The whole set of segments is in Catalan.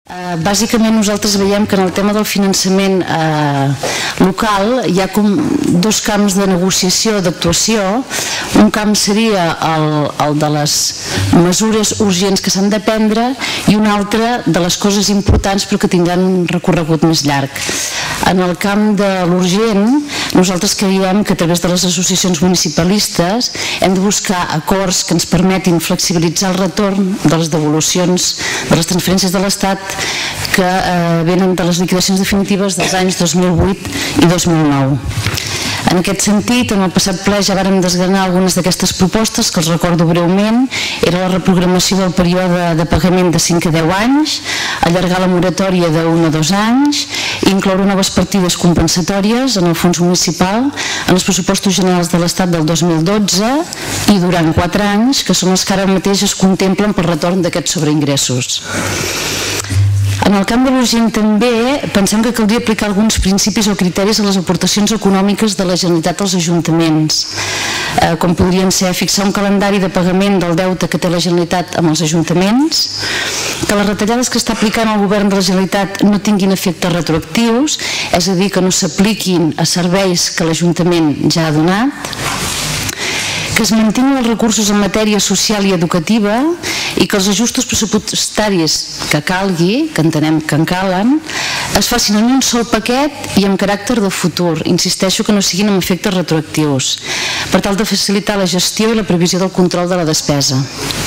Bàsicament nosaltres veiem que en el tema del finançament local hi ha com dos camps de negociació, d'actuació. Un camp seria el de les mesures urgents que s'han de prendre i un altre de les coses importants però que tindran un recorregut més llarg. En el camp de l'urgent, nosaltres creiem que a través de les associacions municipalistes hem de buscar acords que ens permetin flexibilitzar el retorn de les devolucions de les transferències de l'Estat que venen de les liquidacions definitives dels anys 2008 i 2009. En aquest sentit, en el passat ple ja vàrem desgranar algunes d'aquestes propostes, que els recordo breument. Era la reprogramació del període de pagament de 5 a 10 anys, allargar la moratòria d'1 a 2 anys, incloure noves partides compensatòries en el fons municipal, en els pressupostos generals de l'Estat del 2012 i durant 4 anys, que són els que ara mateix es contemplen pel retorn d'aquests sobreingressos. En el camp de l'urgent també pensem que caldria aplicar alguns principis o criteris a les aportacions econòmiques de la Generalitat als ajuntaments, com podrien ser fixar un calendari de pagament del deute que té la Generalitat amb els ajuntaments, que les retallades que està aplicant el govern de la Generalitat no tinguin efectes retroactius, és a dir, que no s'apliquin a serveis que l'Ajuntament ja ha donat, que es mantinguin els recursos en matèria social i educativa i que els ajustos pressupostaris que calgui, que entenem que en calen, es facin en un sol paquet i amb caràcter de futur. Insisteixo que no siguin amb efectes retroactius, per tal de facilitar la gestió i la previsió del control de la despesa.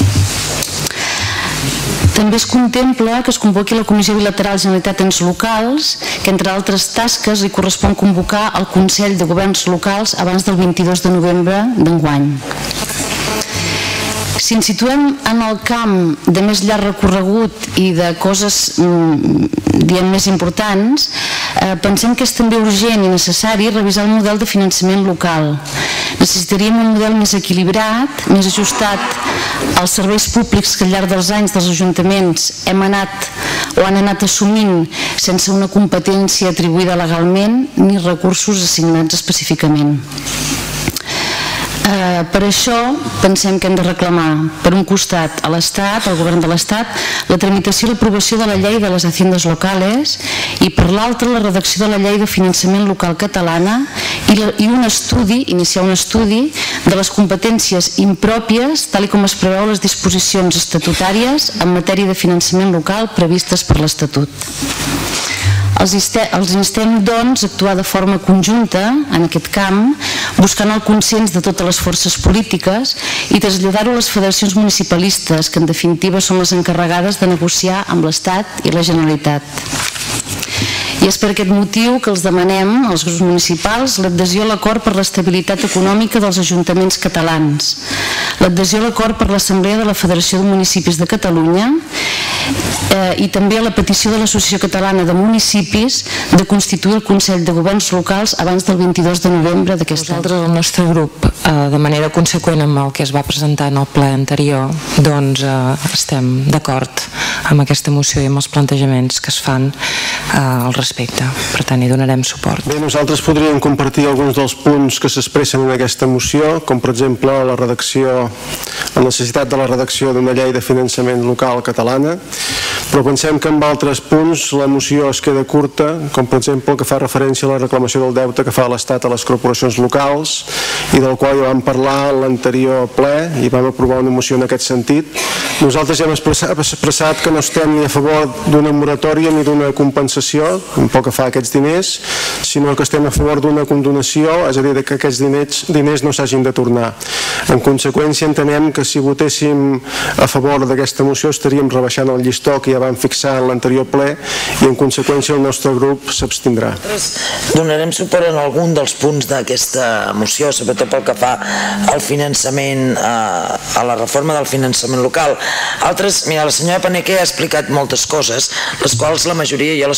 També es contempla que es convoqui la Comissió Bilateral Generalitat-Ens Locals, que entre altres tasques li correspon convocar el Consell de Governs Locals abans del 22 de novembre d'enguany. Si ens situem en el camp de més llarg recorregut i de coses més importants, pensem que és també urgent i necessari revisar el model de finançament local. Necessitaríem un model més equilibrat, més ajustat als serveis públics que al llarg dels anys dels ajuntaments han anat assumint sense una competència atribuïda legalment ni recursos assignats específicament. Per això pensem que hem de reclamar, per un costat, a l'Estat, al govern de l'Estat, la tramitació i l'aprovació de la llei de les haciendas locales i per l'altre la redacció de la llei de finançament local catalana i iniciar un estudi de les competències impròpies tal com es preveu les disposicions estatutàries en matèria de finançament local previstes per l'Estatut. Els instem, doncs, a actuar de forma conjunta en aquest camp, buscant el consens de totes les forces polítiques i traslladar-ho a les federacions municipalistes, que en definitiva són les encarregades de negociar amb l'Estat i la Generalitat. I és per aquest motiu que els demanem, als grups municipals, l'adhesió a l'acord per l'estabilitat econòmica dels ajuntaments catalans, l'adhesió a l'acord per l'Assemblea de la Federació de Municipis de Catalunya i també a la petició de l'Associació Catalana de Municipis de constituir el Consell de Governs Locals abans del 22 de novembre d'aquest any. Nosaltres, el nostre grup, de manera conseqüent amb el que es va presentar en el ple anterior, doncs estem d'acord amb aquesta moció i amb els plantejaments que es fan al respecte. Per tant, hi donarem suport. Bé, nosaltres podríem compartir alguns dels punts que s'expressen en aquesta moció, com per exemple la necessitat de la redacció d'una llei de finançament local catalana, però pensem que amb altres punts la moció es queda curta, com per exemple el que fa referència a la reclamació del deute que fa l'Estat a les corporacions locals i del qual ja vam parlar a l'anterior ple i vam aprovar una moció en aquest sentit. Nosaltres ja hem expressat que no estem ni a favor d'una moratòria ni d'una compensació, un poc que fa aquests diners, sinó que estem a favor d'una condonació, és a dir, que aquests diners no s'hagin de tornar. En conseqüència, entenem que si votéssim a favor d'aquesta moció estaríem rebaixant el llistó que ja vam fixar en l'anterior ple i en conseqüència el nostre grup s'abstindrà. Donarem suport en algun dels punts d'aquesta moció, sobretot pel que fa al finançament, a la reforma del finançament local. Altres, mira, la senyora Paneque ha explicat moltes coses, les quals la majoria jo les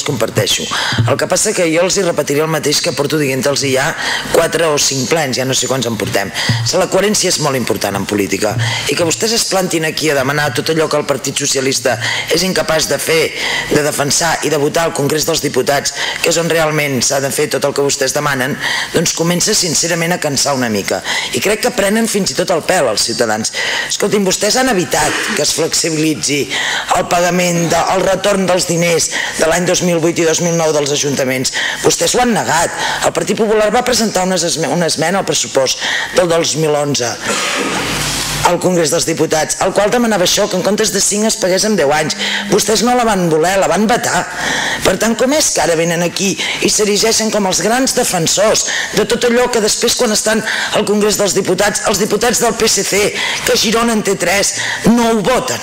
comparteixo. El que passa que jo els hi repetiré el mateix que porto dient-los ja 4 o 5 plens, ja no sé quants en portem. La coherència és molt important en política i que vostès es plantin aquí a demanar tot allò que el Partit Socialista és incapaç de fer, de defensar i de votar al Congrés dels Diputats, que és on realment s'ha de fer tot el que vostès demanen, doncs comença sincerament a cansar una mica. I crec que prenen fins i tot el pèl als ciutadans. Escoltin, vostès han evitat que es flexibilitzi el pagament, el retorn dels diners de l'any 2008 i 2009 dels ajuntaments. Vostès ho han negat. El Partit Popular va presentar una esmena al pressupost del 2011 al Congrés dels Diputats, el qual demanava això, que en comptes de 5 es pagués en 10 anys. Vostès no la van voler, la van vetar. Per tant, com és que ara venen aquí i s'erigeixen com els grans defensors de tot allò que després, quan estan al Congrés dels Diputats, els diputats del PSC, que Girona en té 3, no ho voten?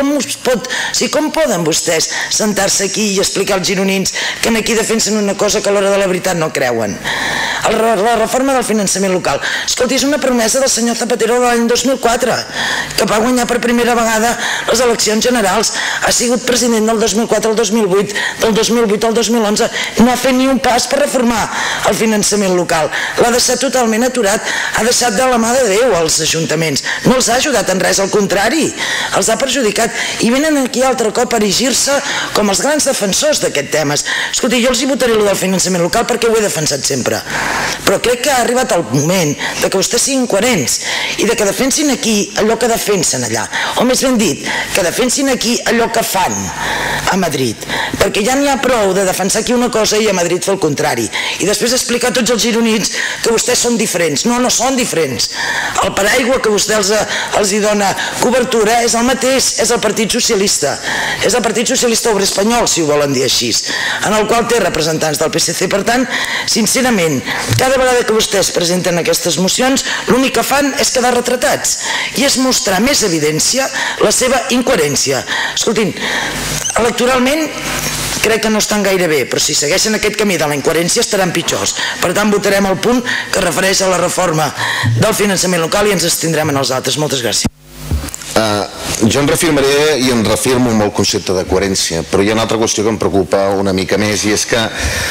Com poden vostès sentar-se aquí i explicar als gironins que aquí defensen una cosa que a l'hora de la veritat no creuen? La reforma del finançament local. Escolti, és una promesa del senyor Zapatero de l'any 2004, que va guanyar per primera vegada les eleccions generals. Ha sigut president del 2004 al 2008, del 2008 al 2011, no ha fet ni un pas per reformar el finançament local. L'ha deixat totalment aturat, ha deixat de la mà de Déu als ajuntaments. No els ha ajudat en res, al contrari, els ha perjudicat. I venen aquí altre cop a erigir-se com els grans defensors d'aquest temes. Escolti, jo els hi votaré allò del finançament local perquè ho he defensat sempre. Però crec que ha arribat el moment de que vostès siguin coherents i de que defensin aquí allò que defensen allà, o més ben dit, que defensin aquí allò que fan a Madrid, perquè ja n'hi ha prou de defensar aquí una cosa i a Madrid fer el contrari, i després explicar a tots els gironins que vostès són diferents. No, no són diferents. El paraigua que vostè els hi dona cobertura és el mateix, és el Partit Socialista, és el Partit Socialista Obrer Espanyol, si ho volen dir així, en el qual té representants del PSC. Per tant, sincerament, cada vegada que vostès presenten aquestes mocions, l'únic que fan és quedar retratats i és mostrar més evidència la seva incoherència. Escoltin, electoralment crec que no estan gaire bé, però si segueixen aquest camí de la incoherència estaran pitjors. Per tant, votarem el punt que refereix a la reforma del finançament local i ens abstindrem en els altres. Moltes gràcies. Jo em reafirmaré i em reafirmo amb el concepte de coherència, però hi ha una altra qüestió que em preocupa una mica més, i és que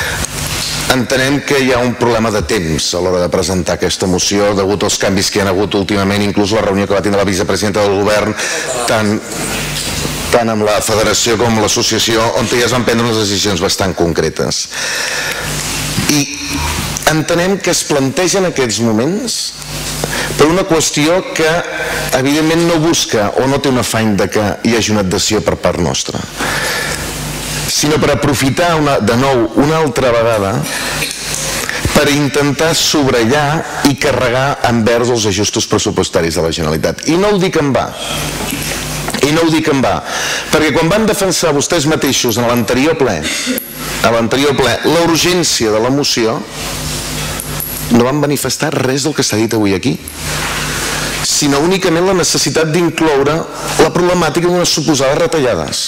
entenem que hi ha un problema de temps a l'hora de presentar aquesta moció degut als canvis que hi ha hagut últimament, inclús la reunió que va tindre la vicepresidenta del govern tant amb la federació com amb l'associació, on ja es van prendre unes decisions bastant concretes. I entenem que es planteja en aquests moments per una qüestió que evidentment no busca o no té un afany de que hi hagi una adhesió per part nostra, sinó per aprofitar de nou una altra vegada per intentar subratllar i carregar envers els ajustos pressupostaris de la Generalitat. I no ho dic en va, perquè quan van defensar vostès mateixos en l'anterior ple la urgència de la moció, no van manifestar res del que s'ha dit avui aquí, sinó únicament la necessitat d'incloure la problemàtica d'unes suposades retallades.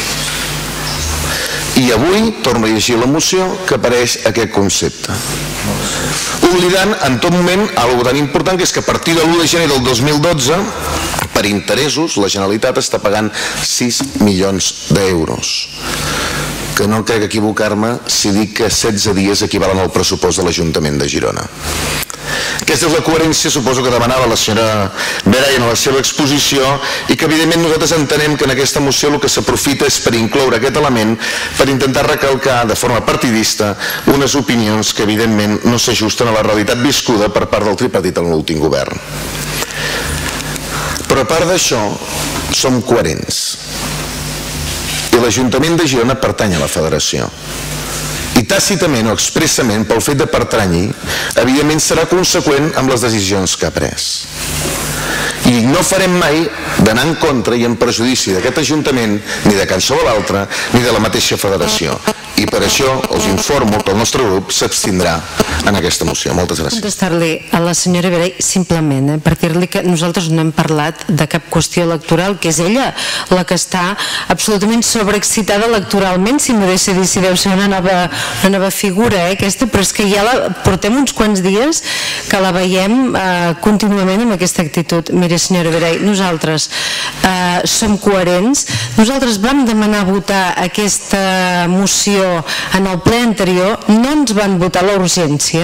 I avui torno a llegir la moció que apareix aquest concepte, oblidant en tot moment alguna tan important, que és que a partir de l'1 de gener del 2012 per interessos la Generalitat està pagant 6 milions d'euros, que no crec equivocar-me si dic que 16 dies equivalen al pressupost de l'Ajuntament de Girona. Aquesta és la coherència, suposo, que demanava la senyora Veray en la seva exposició, i que evidentment nosaltres entenem que en aquesta moció el que s'aprofita és per incloure aquest element, per intentar recalcar de forma partidista unes opinions que evidentment no s'ajusten a la realitat viscuda per part del tripartit en l'últim govern. Però a part d'això, som coherents. I l'Ajuntament de Girona pertany a la Federació. I tàcitament o expressament, pel fet de pertànyer, evidentment serà conseqüent amb les decisions que ha pres. I no farem mai d'anar en contra i en perjudici d'aquest Ajuntament, ni de qualsevol altre, ni de la mateixa Federació. I per això els informo que el nostre grup s'abstindrà en aquesta moció. Moltes gràcies. Contestar-li a la senyora Veray simplement, per dir-li que nosaltres no hem parlat de cap qüestió electoral, que és ella la que està absolutament sobreexcitada electoralment, si m'ho deixa dir, si deu ser una nova figura aquesta, però és que ja portem uns quants dies que la veiem contínuament amb aquesta actitud. Miri, senyora Veray, nosaltres som coherents. Nosaltres vam demanar votar aquesta moció en el ple anterior, no ens van votar la urgència,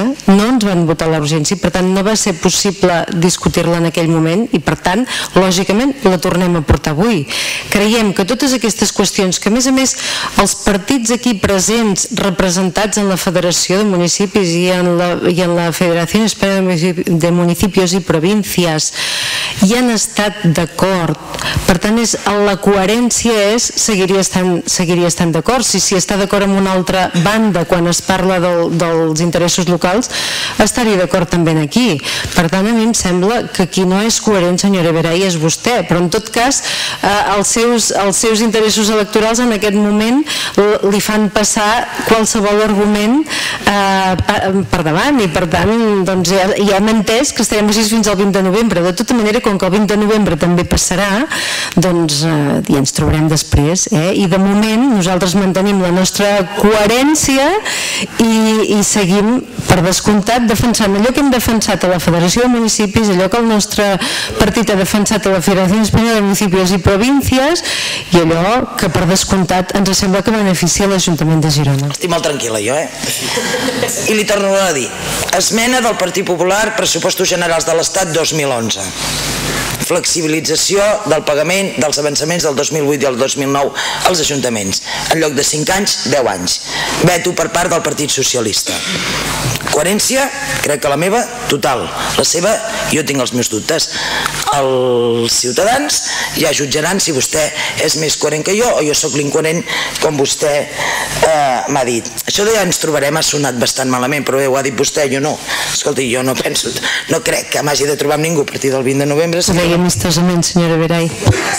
per tant no va ser possible discutir-la en aquell moment i per tant, lògicament, la tornem a portar avui. Creiem que totes aquestes qüestions, que a més els partits aquí presents, representats en la Federació de Municipis i en la Federació Espanyola de Municipios i Províncies hi han estat d'acord. Per tant, la coherència és seguiria estant d'acord. Si està d'acord amb una altra banda quan es parla dels interessos locals, estaria d'acord també aquí. Per tant, a mi em sembla que qui no és coherent, senyora Veray, és vostè, però en tot cas els seus interessos electorals en aquest moment li fan passar qualsevol argument per davant i per tant ja hem entès que estarem així fins al 20 de novembre. De tota manera, com que el 20 de novembre també passarà, doncs ja ens trobarem després i de moment nosaltres mantenim la nostra coherència i seguim per descomptat defensant allò que hem defensat a la Federació de Municipis, allò que el nostre partit ha defensat a la Federació Espanyola de Municipios i Províncies i allò que per descomptat ens sembla que beneficia l'Ajuntament de Girona. Estic molt tranquil·la jo, I li torno a dir, esmena del Partit Popular, pressupostos generals de l'Estat 2011. Flexibilització del pagament dels avançaments del 2008 i el 2009 als ajuntaments. En lloc de 5 anys, 10 anys. Veto per part del Partit Socialista. Coherència, crec que la meva, total. La seva, jo tinc els meus dubtes. Els ciutadans ja jutjaran si vostè és més coherent que jo o jo sóc l'incoherent com vostè m'ha dit. Això de ja ens trobarem ha sonat bastant malament, però ho ha dit vostè, jo no. Escolti, jo no penso, no crec que m'hagi de trobar amb ningú a partir del 20 de novembre. Ho deia amistosament, senyora Veray.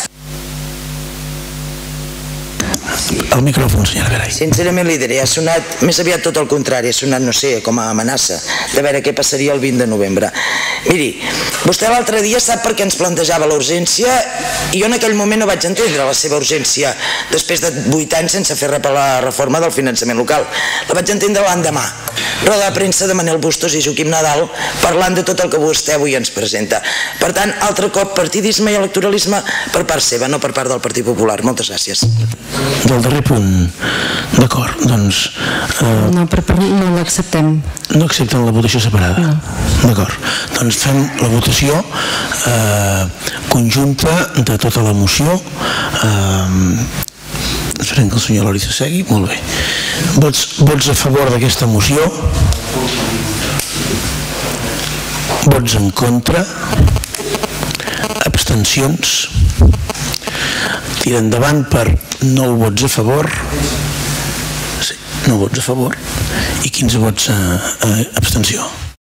El micròfon, senyora Veray. Sincerament li diré, ha sonat més aviat tot el contrari, ha sonat, no sé, com a amenaça de veure què passaria el 20 de novembre. Miri, vostè l'altre dia sap per què ens plantejava la urgència i jo en aquell moment no vaig entendre la seva urgència després de 8 anys sense fer res per la reforma del finançament local. La vaig entendre l'endemà. Roda de premsa de Manel Bustos i Joaquim Nadal parlant de tot el que vostè avui ens presenta. Per tant, altre cop, partidisme i electoralisme per part seva, no per part del Partit Popular. Moltes gràcies. Del darrer punt, d'acord, doncs... No l'acceptem. No accepten la votació separada? No. D'acord, doncs fem la votació conjunta de tota la moció. Esperem que el senyor Lori s'assegui. Molt bé. Vots a favor d'aquesta moció? Vots en contra? Abstencions? Tira endavant per 9 vots a favor, 9 vots a favor i 15 vots a abstenció.